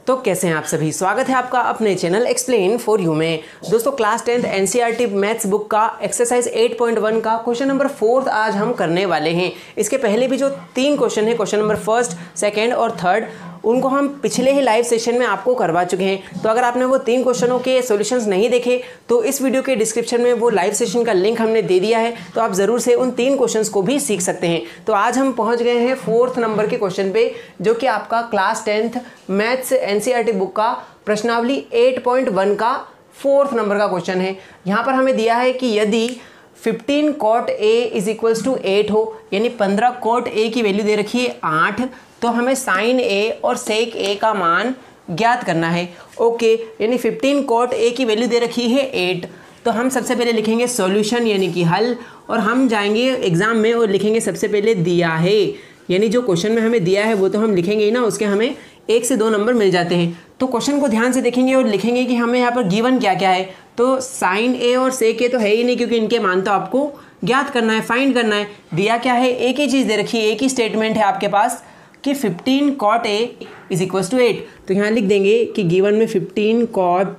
तो कैसे हैं आप सभी। स्वागत है आपका अपने चैनल एक्सप्लेन फॉर यू में। दोस्तों class 10th NCERT maths book का एक्सरसाइज 8.1 का क्वेश्चन नंबर 4 आज हम करने वाले हैं। इसके पहले भी जो 3 क्वेश्चन है, क्वेश्चन नंबर 1st, 2nd और 3rd, उनको हम पिछले ही लाइव सेशन में आपको करवा चुके हैं। तो अगर आपने वो 3 क्वेश्चनों के सॉल्यूशंस नहीं देखे तो इस वीडियो के डिस्क्रिप्शन में वो लाइव सेशन का लिंक हमने दे दिया है, तो आप ज़रूर से उन 3 क्वेश्चंस को भी सीख सकते हैं। तो आज हम पहुंच गए हैं 4th नंबर के क्वेश्चन पे, जो कि आपका class 10th maths NCERT book का प्रश्नावली 8.1 का 4th नंबर का क्वेश्चन है। यहाँ पर हमें दिया है कि यदि 15 cot A = 8 हो, यानी 15 cot A की वैल्यू दे रखी है 8, तो हमें sin A और sec A का मान ज्ञात करना है। ओके, यानी 15 cot A की वैल्यू दे रखी है 8, तो हम सबसे पहले लिखेंगे सॉल्यूशन यानी कि हल, और हम जाएंगे एग्जाम में और लिखेंगे सबसे पहले दिया है, यानी जो क्वेश्चन में हमें दिया है वो तो हम लिखेंगे ही ना, उसके हमें 1 से 2 नंबर मिल जाते हैं। तो क्वेश्चन को ध्यान से देखेंगे और लिखेंगे कि हमें यहाँ पर गिवन क्या क्या है। तो sin A और sec A तो है ही नहीं, क्योंकि इनके मान तो आपको ज्ञात करना है, फाइंड करना है। दिया क्या है, एक ही चीज़ दे रखी है, एक ही स्टेटमेंट है आपके पास कि 15 cot A = 8। तो यहाँ लिख देंगे कि गिवन में 15 cot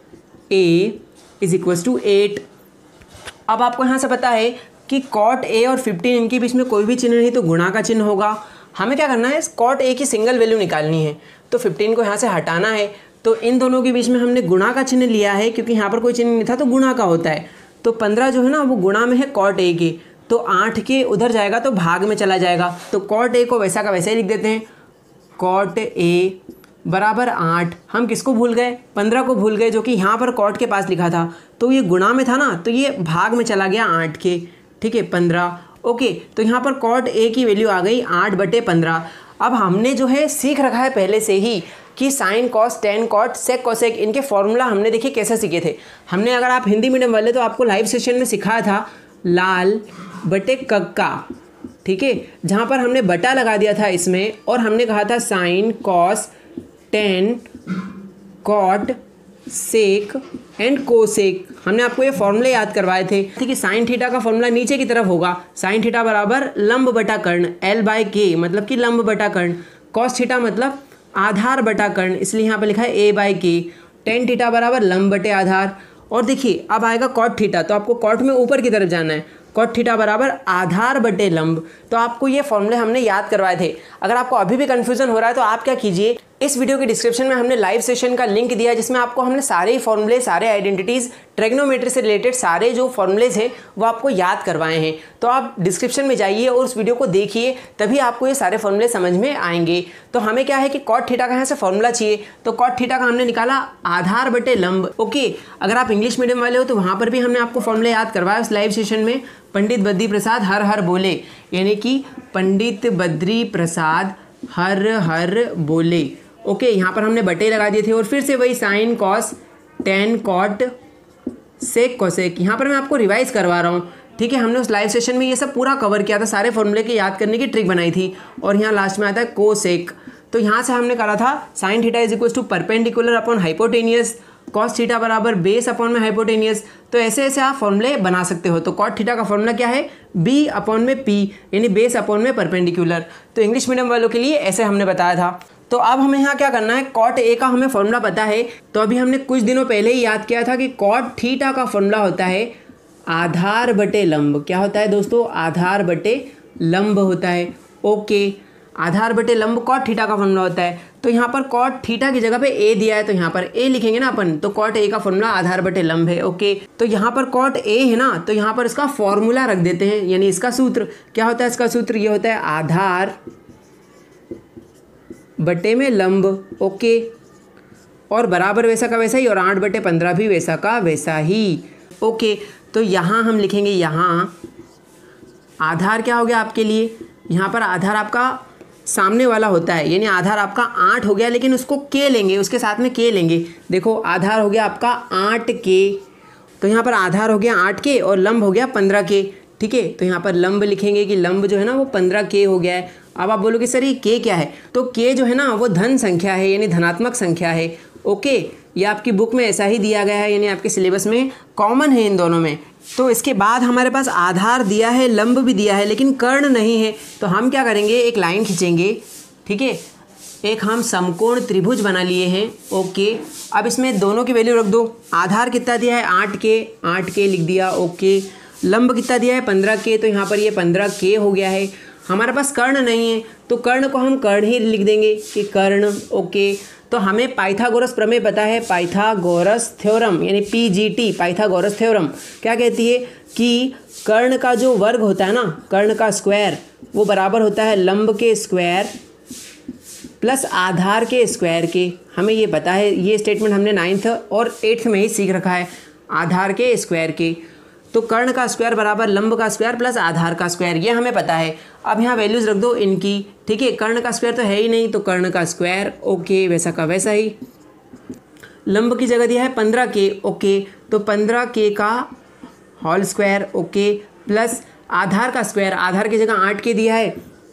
A = 8। अब आपको यहाँ से पता है कि cot A और 15 इनके बीच में कोई भी चिन्ह नहीं, तो गुणा का चिन्ह होगा। हमें क्या करना है, cot A की सिंगल वैल्यू निकालनी है, तो 15 को यहाँ से हटाना है। तो इन दोनों के बीच में हमने गुणा का चिन्ह लिया है, क्योंकि यहाँ पर कोई चिन्ह नहीं था तो गुणा का होता है। तो 15 जो है ना वो गुणा में है cot A के, तो 8 के उधर जाएगा तो भाग में चला जाएगा। तो cot A को वैसा का वैसे ही लिख देते हैं, cot A बराबर 8। हम किसको भूल गए, 15 को भूल गए, जो कि यहाँ पर cot के पास लिखा था, तो ये गुणा में था ना, तो ये भाग में चला गया 8 के, ठीक है 15। ओके, तो यहाँ पर cot A की वैल्यू आ गई 8/15। अब हमने जो है सीख रखा है पहले से ही कि sine cos, tan cot, sec cosec, इनके फॉर्मूला हमने देखिए कैसे सीखे थे। हमने, अगर आप हिंदी मीडियम वाले, तो आपको लाइव सेशन में सिखाया था लाल बटे कक्का, ठीक है, जहाँ पर हमने बटा लगा दिया था इसमें, और हमने कहा था sine cos, tan cot, sec and cosec. हमने आपको ये फॉर्मूले याद करवाए थे। ठीक है, साइन थीटा का फॉर्मूला नीचे की तरफ होगा, साइन थीटा बराबर लंब बटा कर्ण, L/K मतलब कि लंब बटा कर्ण, कॉस थीटा मतलब आधार बटा कर्ण, इसलिए यहाँ पर लिखा है A/K, टेन थीटा बराबर लंब बटे आधार। और देखिए अब आएगा कॉट थीटा, तो आपको कॉट में ऊपर की तरफ जाना है, कॉट थीटा बराबर आधार बटे लंब। तो आपको ये फॉर्मूले हमने याद करवाए थे। अगर आपको अभी भी कन्फ्यूजन हो रहा है तो आप क्या कीजिए, इस वीडियो के डिस्क्रिप्शन में हमने लाइव सेशन का लिंक दिया है, जिसमें आपको हमने सारे ही फॉर्मूले, सारे आइडेंटिटीज़, ट्रिग्नोमेट्री से रिलेटेड सारे जो फॉर्मूलेज हैं वो आपको याद करवाए हैं। तो आप डिस्क्रिप्शन में जाइए और उस वीडियो को देखिए, तभी आपको ये सारे फॉर्मूले समझ में आएंगे। तो हमें क्या है कि कॉट थीटा का यहाँ से फॉर्मूला चाहिए, तो कॉट थीटा का हमने निकाला आधार बटे लंब। ओके, अगर आप इंग्लिश मीडियम वाले हो तो वहाँ पर भी हमने आपको फॉर्मूले याद करवाया उस लाइव सेशन में। पंडित बद्री प्रसाद हर हर बोले, यानी कि पंडित बद्री प्रसाद हर हर बोले। ओके, यहाँ पर हमने बटे लगा दिए थे, और फिर से वही sine cos, tan cot, sec cosec. यहाँ पर मैं आपको रिवाइज करवा रहा हूँ, ठीक है। हमने उस लाइव सेशन में ये सब पूरा कवर किया था, सारे फॉर्मूले के याद करने की ट्रिक बनाई थी, और यहाँ लास्ट में आता है कोसेक। तो यहाँ से हमने करा था sine theta = perpendicular upon hypotenuse, cos theta बराबर बेस अपॉन में हाइपोटेनियस। तो ऐसे ऐसे आप फॉर्मूले बना सकते हो। तो कॉट थीटा का फॉर्मूला क्या है, B/P, यानी बेस अपॉन में परपेंडिकुलर। तो इंग्लिश मीडियम वालों के लिए ऐसे हमने बताया था। तो अब हमें यहाँ क्या करना है, कॉट A का हमें फॉर्मूला पता है, तो अभी हमने कुछ दिनों पहले ही याद किया था कि कॉट थीटा का फॉर्मूला होता है आधार बटे लंब। क्या होता है दोस्तों, आधार बटे लंब होता है। ओके, आधार बटे लंब कॉट थीटा का फॉर्मूला होता है। तो यहाँ पर कॉट थीटा की जगह पे A दिया है, तो यहाँ पर A लिखेंगे ना अपन, तो कॉट A का फॉर्मूला आधार बटे लंब है। ओके, तो यहाँ पर कॉट A है ना, तो यहाँ पर इसका फॉर्मूला रख देते हैं, यानी इसका सूत्र क्या होता है, इसका सूत्र ये होता है आधार बटे में लंब। ओके, और बराबर वैसा का वैसा ही, और 8/15 भी वैसा का वैसा ही। ओके, तो यहाँ हम लिखेंगे, यहाँ आधार क्या हो गया आपके लिए, यहाँ पर आधार आपका सामने वाला होता है, यानी आधार आपका 8 हो गया, लेकिन उसको K लेंगे, उसके साथ में K लेंगे। देखो आधार हो गया आपका 8K, तो यहाँ पर आधार हो गया 8K और लंब हो गया 15K, ठीक है। तो यहाँ पर लंब लिखेंगे कि लंब जो है ना वो 15K हो गया है। अब आप बोलोगे सर ये K क्या है, तो K जो है ना वो धन संख्या है, यानी धनात्मक संख्या है। ओके, ये आपकी बुक में ऐसा ही दिया गया है, यानी आपके सिलेबस में कॉमन है इन दोनों में। तो इसके बाद हमारे पास आधार दिया है, लंब भी दिया है, लेकिन कर्ण नहीं है। तो हम क्या करेंगे, एक लाइन खींचेंगे, ठीक है, एक हम समकोण त्रिभुज बना लिए हैं। ओके, अब इसमें दोनों की वैल्यू रख दो। आधार कितना दिया है 8K लिख दिया। ओके, लंब कितना दिया है 15K, तो यहाँ पर ये 15K हो गया है। हमारे पास कर्ण नहीं है तो कर्ण को हम कर्ण ही लिख देंगे कि कर्ण। ओके, तो हमें पाइथागोरस प्रमेय पता है, पाइथागोरस थ्योरम यानी PGT पाइथागोरस थ्योरम क्या कहती है कि कर्ण का जो वर्ग होता है ना, कर्ण का स्क्वायर, वो बराबर होता है लंब के स्क्वायर प्लस आधार के स्क्वायर के। हमें ये पता है, ये स्टेटमेंट हमने 9th और 8th में ही सीख रखा है, आधार के स्क्वायर के। तो कर्ण का स्क्वायर बराबर लंब का स्क्वायर प्लस आधार का स्क्वायर, ये हमें पता है। अब यहाँ वैल्यूज़ रख दो इनकी। ठीक है, कर्ण का स्क्वायर तो है ही नहीं तो कर्ण का स्क्वायर। ओके, वैसा का वैसा ही। लंब की जगह दिया है 15K। ओके, तो 15K का होल स्क्वायर। ओके, प्लस आधार का स्क्वायर, आधार की जगह 8K दिया है,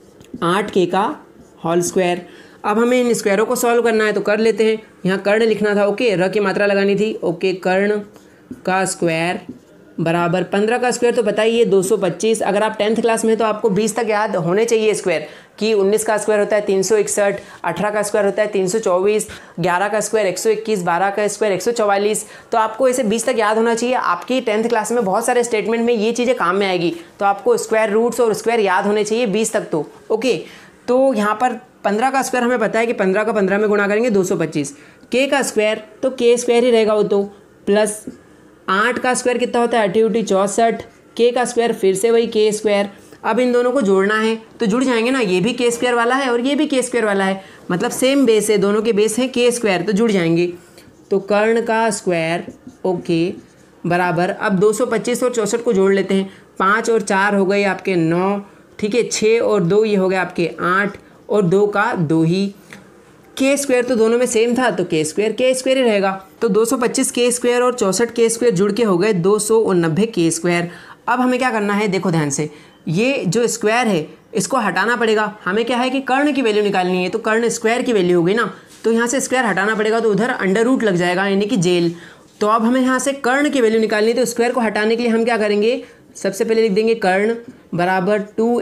8K का होल स्क्वायर। अब हमें इन स्क्वायरों को सॉल्व करना है तो कर लेते हैं। यहाँ कर्ण लिखना था। ओके, र की मात्रा लगानी थी। ओके, कर्ण का स्क्वायर बराबर 15 का स्क्वायर तो बताइए 225। अगर आप 10th क्लास में तो आपको 20 तक याद होने चाहिए स्क्वायर कि 19 का स्क्वायर होता है 361, 18 का स्क्वायर होता है 324, 11 का स्क्वायर 121, 12 का स्क्वायर 144। तो आपको ऐसे 20 तक याद होना चाहिए। आपकी 10th क्लास में बहुत सारे स्टेटमेंट में ये चीज़ें काम में आएगी, तो आपको स्क्वायर रूट्स और स्क्वायर याद होने चाहिए 20 तक। तो ओके, तो यहाँ पर 15 का स्क्वायर हमें पता है कि 15 का 15 में गुणा करेंगे 225। के का स्क्वायर तो के स्क्वायर ही रहेगा वो, तो प्लस 8 का स्क्वायर कितना होता है 8 64, के का स्क्वायर फिर से वही के स्क्वायर। अब इन दोनों को जोड़ना है तो जुड़ जाएंगे ना, ये भी के स्क्वायर वाला है और ये भी के स्क्वायर वाला है, मतलब सेम बेस है, दोनों के बेस हैं के स्क्वायर, तो जुड़ जाएंगे। तो कर्ण का स्क्वायर ओके बराबर, अब 225 और 64 को जोड़ लेते हैं, 5 और 4 हो गए आपके 9, ठीक है, 6 और 2 ये हो गए आपके 8 और 2 का 2 ही। के स्क्वायर तो दोनों में सेम था तो के स्क्वायर ही रहेगा। तो 225 के स्क्वायर और 64 के स्क्वायर जुड़ के हो गए 290 के स्क्वायर। अब हमें क्या करना है, देखो ध्यान से, ये जो स्क्वायर है इसको हटाना पड़ेगा। हमें क्या है कि कर्ण की वैल्यू निकालनी है, तो कर्ण स्क्वायर की वैल्यू होगी ना, तो यहाँ से स्क्वायर हटाना पड़ेगा, तो उधर अंडर रूट लग जाएगा यानी कि जेल। तो अब हमें यहाँ से कर्ण की वैल्यू निकालनी है, तो स्क्वायर को हटाने के लिए हम क्या करेंगे, सबसे पहले लिख देंगे कर्ण बराबर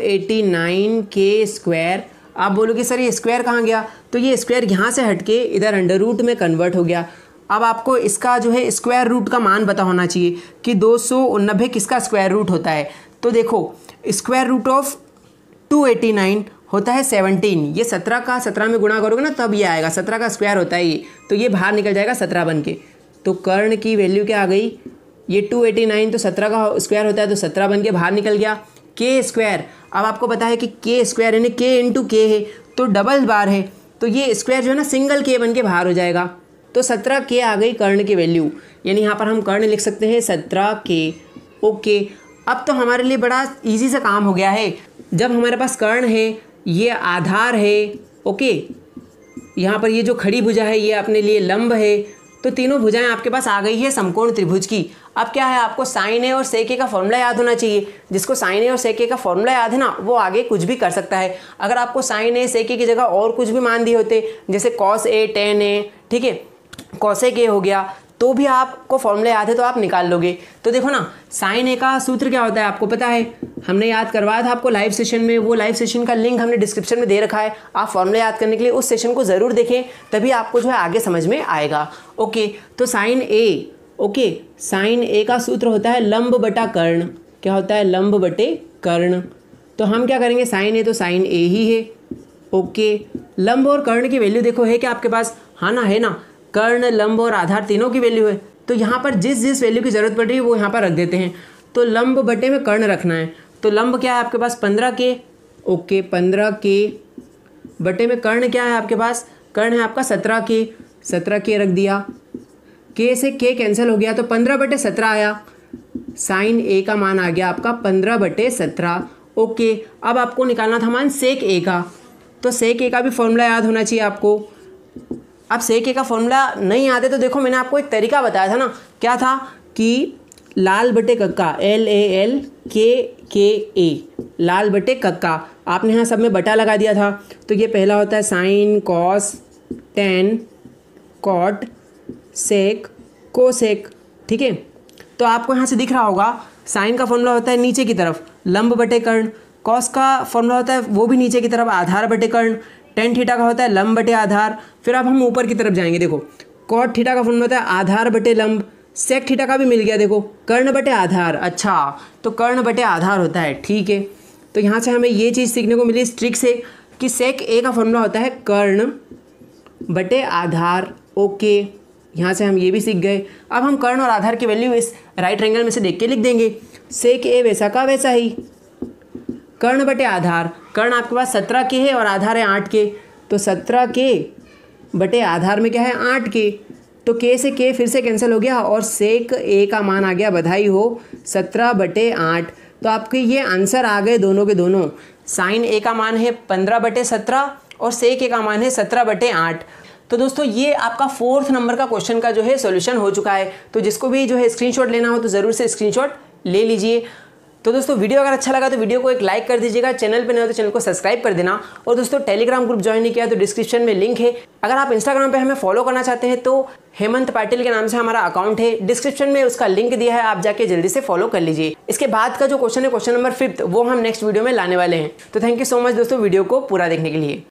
289 के स्क्वायर। आप बोलोगे सर ये स्क्वायर कहाँ गया, तो ये स्क्वायर यहाँ से हटके इधर अंडर रूट में कन्वर्ट हो गया। अब आपको इसका जो है स्क्वायर रूट का मान पता होना चाहिए कि 290 किसका स्क्वायर रूट होता है। तो देखो स्क्वायर रूट ऑफ 289 होता है 17, ये 17 का 17 में गुणा करोगे ना तब ये आएगा, 17 का स्क्वायर होता है ये, तो ये बाहर निकल जाएगा 17 बन के। तो कर्ण की वैल्यू क्या आ गई, ये 289 तो 17 का स्क्वायर होता है तो 17 बन के बाहर निकल गया। के स्क्वायर, अब आपको पता है कि के स्क्वायर यानी के इंटू के है तो डबल बार है, तो ये स्क्वायर जो है ना सिंगल के बन के बाहर हो जाएगा। तो 17 के आ गई कर्ण की वैल्यू, यानी यहाँ पर हम कर्ण लिख सकते हैं 17 के। ओके, अब तो हमारे लिए बड़ा इजी सा काम हो गया है। जब हमारे पास कर्ण है, ये आधार है, ओके, यहाँ पर ये जो खड़ी भुजा है ये अपने लिए लंब है, तो तीनों भुजाएं आपके पास आ गई है समकोण त्रिभुज की। अब क्या है, आपको साइन ए और सेक ए का फॉर्मूला याद होना चाहिए। जिसको साइन ए और सेक ए का फॉर्मूला याद है ना, वो आगे कुछ भी कर सकता है। अगर आपको साइन ए सेक ए की जगह और कुछ भी मान दिए होते, जैसे कॉस ए टेन ए, ठीक है, कॉसेक ए हो गया, तो भी आपको फॉर्मूला याद है तो आप निकाल लोगे। तो देखो ना, साइन ए का सूत्र क्या होता है आपको पता है, हमने याद करवाया था आपको लाइव सेशन में, वो लाइव सेशन का लिंक हमने डिस्क्रिप्शन में दे रखा है। आप फॉर्मूला याद करने के लिए उस सेशन को ज़रूर देखें, तभी आपको जो है आगे समझ में आएगा। ओके, तो sine A, okay, sine A का सूत्र होता है लंब बटा कर्ण। क्या होता है, लंब बटे कर्ण। तो हम क्या करेंगे, साइन ए तो साइन ए ही है। ओके, लंब और कर्ण की वैल्यू देखो है क्या आपके पास, हाँ ना, है ना, कर्ण लंब और आधार तीनों की वैल्यू है। तो यहाँ पर जिस जिस वैल्यू की जरूरत पड़ रही है वो यहाँ पर रख देते हैं। तो लंब बटे में कर्ण रखना है, तो लंब क्या है आपके पास 15 के, ओके, 15 के बटे में कर्ण क्या है आपके पास, कर्ण है आपका 17 के, 17 के रख दिया, के से के कैंसिल हो गया तो 15 बटे 17 आया। साइन ए का मान आ गया आपका 15 बटे 17। ओके, अब आपको निकालना था मान सेक ए का, तो सेक ए का भी फॉर्मूला याद होना चाहिए आपको। अब सेक ए का फॉर्मूला नहीं याद है तो देखो मैंने आपको एक तरीका बताया था ना, क्या था कि लाल बटे कक्का, LALKKA, लाल बटे कक्का, आपने यहाँ सब में बटा लगा दिया था। तो ये पहला होता है sine cos tan cot sec cosec, ठीक है। तो आपको यहाँ से दिख रहा होगा साइन का फॉर्मूला होता है नीचे की तरफ लंब बटे कर्ण, कॉस का फॉर्मूला होता है वो भी नीचे की तरफ आधार बटे कर्ण, टेन थीटा का होता है लंब बटे आधार। फिर अब हम ऊपर की तरफ जाएंगे, देखो कॉट थीटा का फॉर्मूला होता है आधार बटे लंब। सेक थीटा का भी मिल गया, देखो कर्ण बटे आधार। अच्छा, तो कर्ण बटे आधार होता है, ठीक है। तो यहाँ से हमें ये चीज़ सीखने को मिली इस ट्रिक से कि सेक ए का फॉर्मूला होता है कर्ण बटे आधार। ओके, यहाँ से हम ये भी सीख गए। अब हम कर्ण और आधार की वैल्यू इस राइट एंगल में से देख के लिख देंगे। सेक ए वैसा का वैसा ही, कर्ण बटे आधार। कर्ण आपके पास 17 के है और आधार है 8 के, तो 17 के बटे आधार में क्या है 8 के, तो के से के फिर से कैंसिल हो गया और सेक ए का मान आ गया, बधाई हो, 17 बटे 8। तो आपके ये आंसर आ गए दोनों के दोनों। साइन ए का मान है 15 बटे 17 और सेक ए का मान है 17 बटे 8। तो दोस्तों ये आपका 4th नंबर का क्वेश्चन का जो है सॉल्यूशन हो चुका है। तो जिसको भी जो है स्क्रीनशॉट लेना हो तो ज़रूर से स्क्रीनशॉट ले लीजिए। तो दोस्तों वीडियो अगर अच्छा लगा तो वीडियो को एक लाइक कर दीजिएगा, चैनल पे नए हो तो चैनल को सब्सक्राइब कर देना। और दोस्तों टेलीग्राम ग्रुप ज्वाइन नहीं किया तो डिस्क्रिप्शन में लिंक है। अगर आप इंस्टाग्राम पे हमें फॉलो करना चाहते हैं तो हेमंत पाटिल के नाम से हमारा अकाउंट है, डिस्क्रिप्शन में उसका लिंक दिया है, आप जाके जल्दी से फॉलो कर लीजिए। इसके बाद का जो क्वेश्चन है क्वेश्चन नंबर 5th, वो हम नेक्स्ट वीडियो में लाने वाले हैं। तो थैंक यू सो मच दोस्तों वीडियो को पूरा देखने के लिए।